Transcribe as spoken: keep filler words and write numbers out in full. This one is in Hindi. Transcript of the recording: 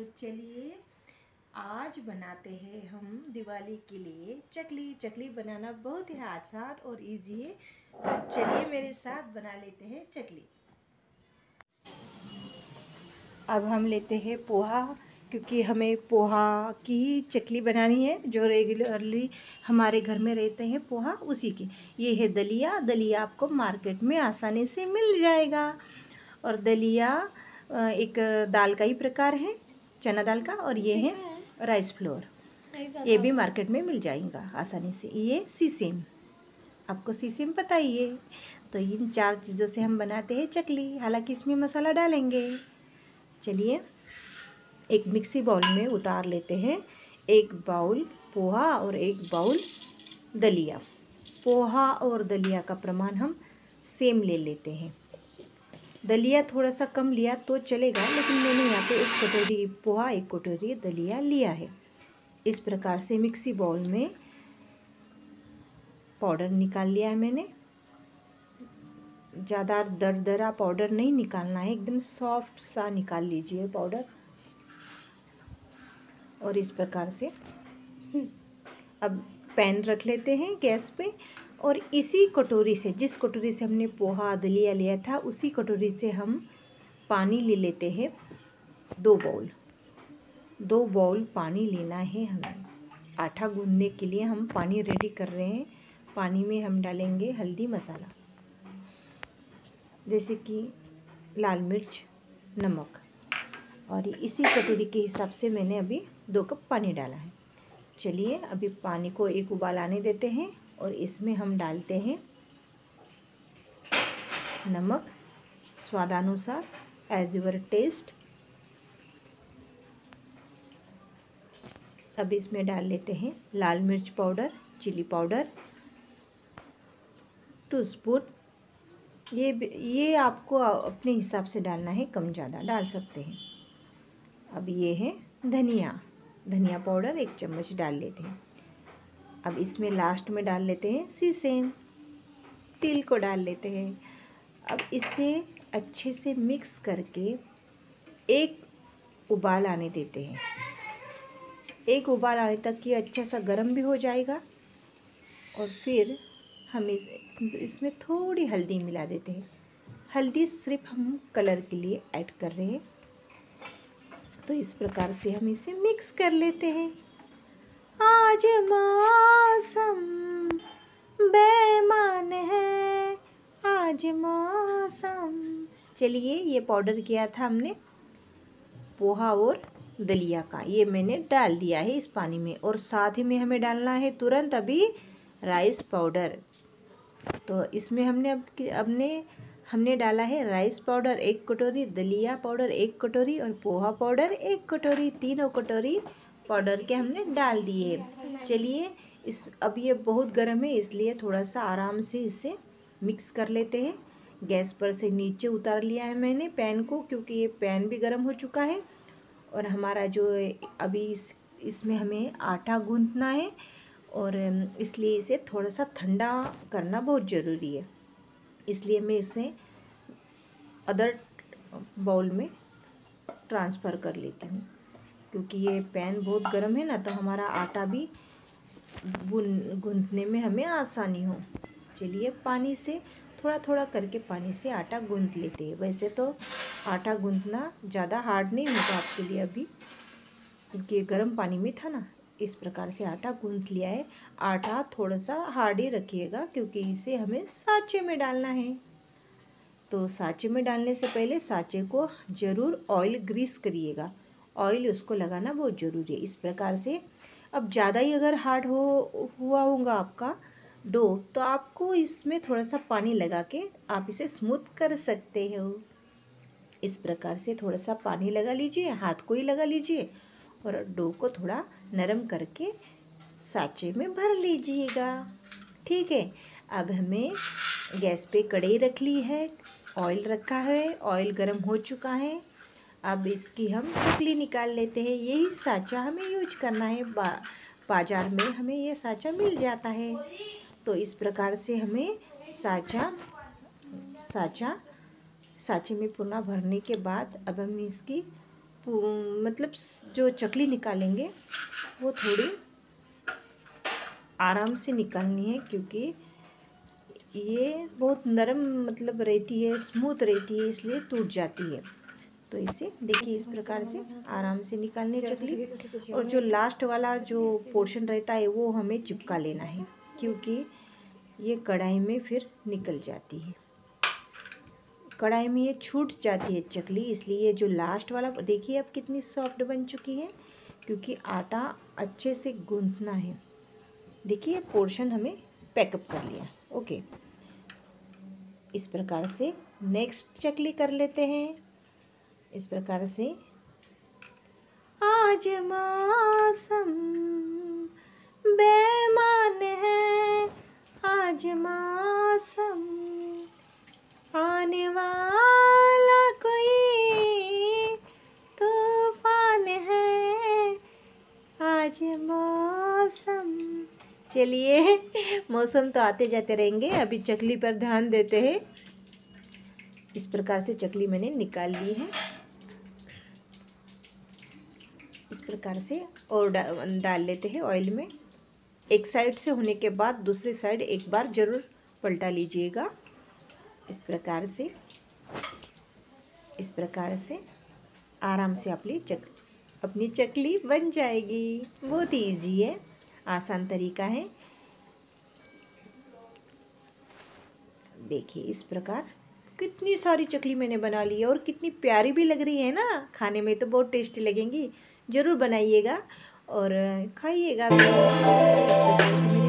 तो चलिए आज बनाते हैं हम दिवाली के लिए चकली। चकली बनाना बहुत ही आसान और इजी है, तो चलिए मेरे साथ बना लेते हैं चकली। अब हम लेते हैं पोहा, क्योंकि हमें पोहा की ही चकली बनानी है, जो रेगुलरली हमारे घर में रहते हैं पोहा उसी की। ये है दलिया। दलिया आपको मार्केट में आसानी से मिल जाएगा। और दलिया एक दाल का ही प्रकार है, चना दाल का। और ये है राइस फ्लोर, ये भी मार्केट में मिल जाएगा आसानी से। ये सीसेम, आपको सीसेम पता ही है। तो इन चार चीज़ों से हम बनाते हैं चकली, हालांकि इसमें मसाला डालेंगे। चलिए एक मिक्सी बाउल में उतार लेते हैं एक बाउल पोहा और एक बाउल दलिया। पोहा और दलिया का प्रमाण हम सेम ले लेते हैं। दलिया थोड़ा सा कम लिया तो चलेगा, लेकिन मैंने यहाँ पे एक कटोरी पोहा एक कटोरी दलिया लिया है। इस प्रकार से मिक्सी बाउल में पाउडर निकाल लिया है मैंने। ज़्यादा दरदरा पाउडर नहीं निकालना है, एकदम सॉफ्ट सा निकाल लीजिए पाउडर। और इस प्रकार से अब पैन रख लेते हैं गैस पे, और इसी कटोरी से, जिस कटोरी से हमने पोहा दलिया लिया था, उसी कटोरी से हम पानी ले लेते हैं। दो बाउल दो बाउल पानी लेना है हमें। आटा गूंदने के लिए हम पानी रेडी कर रहे हैं। पानी में हम डालेंगे हल्दी मसाला, जैसे कि लाल मिर्च, नमक, और इसी कटोरी के हिसाब से मैंने अभी दो कप पानी डाला है। चलिए अभी पानी को एक उबाल आने देते हैं, और इसमें हम डालते हैं नमक स्वादानुसार, एज योर टेस्ट। अब इसमें डाल लेते हैं लाल मिर्च powder, chilli powder two spoon. ये ये आपको अपने हिसाब से डालना है, कम ज़्यादा डाल सकते हैं। अब ये है धनिया धनिया पाउडर एक चम्मच डाल लेते हैं। अब इसमें लास्ट में डाल लेते हैं सीसेम, तिल को डाल लेते हैं। अब इसे अच्छे से मिक्स करके एक उबाल आने देते हैं। एक उबाल आने तक ये अच्छा सा गर्म भी हो जाएगा। और फिर हम इस इसमें थोड़ी हल्दी मिला देते हैं। हल्दी सिर्फ हम कलर के लिए ऐड कर रहे हैं। तो इस प्रकार से हम इसे मिक्स कर लेते हैं। आज मौसम बेईमान है, आज मौसम। चलिए ये पाउडर किया था हमने पोहा और दलिया का, ये मैंने डाल दिया है इस पानी में। और साथ ही में हमें डालना है तुरंत अभी राइस पाउडर। तो इसमें हमने अब अपने हमने डाला है राइस पाउडर एक कटोरी, दलिया पाउडर एक कटोरी, और पोहा पाउडर एक कटोरी। तीनों कटोरी पाउडर के हमने डाल दिए। चलिए इस अब ये बहुत गर्म है, इसलिए थोड़ा सा आराम से इसे मिक्स कर लेते हैं। गैस पर से नीचे उतार लिया है मैंने पैन को, क्योंकि ये पैन भी गर्म हो चुका है। और हमारा जो अभी इस इसमें हमें आटा गूंथना है, और इसलिए इसे थोड़ा सा ठंडा करना बहुत ज़रूरी है। इसलिए मैं इसे अदर बाउल में ट्रांसफ़र कर लेती हूँ, क्योंकि ये पैन बहुत गर्म है ना, तो हमारा आटा भी गून गूंथने में हमें आसानी हो। चलिए पानी से थोड़ा थोड़ा करके पानी से आटा गूंथ लेते हैं। वैसे तो आटा गूंथना ज़्यादा हार्ड नहीं होगा आपके लिए अभी, क्योंकि ये गर्म पानी में था ना। इस प्रकार से आटा गूंथ लिया है। आटा थोड़ा सा हार्ड ही रखिएगा, क्योंकि इसे हमें साँचे में डालना है। तो साँचे में डालने से पहले साँचे को ज़रूर ऑयल ग्रीस करिएगा। ऑयल उसको लगाना बहुत ज़रूरी है। इस प्रकार से अब ज़्यादा ही अगर हार्ड हो हुआ होगा आपका डो, तो आपको इसमें थोड़ा सा पानी लगा के आप इसे स्मूथ कर सकते हो। इस प्रकार से थोड़ा सा पानी लगा लीजिए, हाथ को ही लगा लीजिए, और डो को थोड़ा नरम करके साँचे में भर लीजिएगा। ठीक है। अब हमें गैस पे कढ़ाई रख ली है, ऑयल रखा है, ऑयल गर्म हो चुका है। अब इसकी हम चकली निकाल लेते हैं। यही साँचा हमें यूज करना है। बा बाज़ार में हमें ये साँचा मिल जाता है। तो इस प्रकार से हमें साँचा साँचा साँचे में पुनः भरने के बाद अब हम इसकी मतलब जो चकली निकालेंगे वो थोड़ी आराम से निकालनी है, क्योंकि ये बहुत नरम मतलब रहती है, स्मूथ रहती है, इसलिए टूट जाती है। तो इसे देखिए इस प्रकार से आराम से निकालनी है चकली। और जो लास्ट वाला जो पोर्शन रहता है वो हमें चिपका लेना है, क्योंकि ये कढ़ाई में फिर निकल जाती है, कढ़ाई में ये छूट जाती है चकली। इसलिए जो लास्ट वाला देखिए अब कितनी सॉफ्ट बन चुकी है, क्योंकि आटा अच्छे से गूंथना है। देखिए पोर्शन हमें पैकअप कर लिया। ओके, इस प्रकार से नेक्स्ट चकली कर लेते हैं। इस प्रकार से आज मौसम बेईमान है, आज मौसम आने वाला कोई तूफान है, आज मौसम। चलिए मौसम तो आते जाते रहेंगे, अभी चकली पर ध्यान देते हैं। इस प्रकार से चकली मैंने निकाल ली है। इस प्रकार से और डा, डाल लेते हैं ऑयल में। एक साइड से होने के बाद दूसरी साइड एक बार ज़रूर पलटा लीजिएगा। इस प्रकार से इस प्रकार से आराम से अपनी चक अपनी चकली बन जाएगी। बहुत ही ईजी है, आसान तरीका है। देखिए इस प्रकार कितनी सारी चकली मैंने बना ली है, और कितनी प्यारी भी लग रही है ना, खाने में तो बहुत टेस्टी लगेंगी। ज़रूर बनाइएगा और खाइएगा।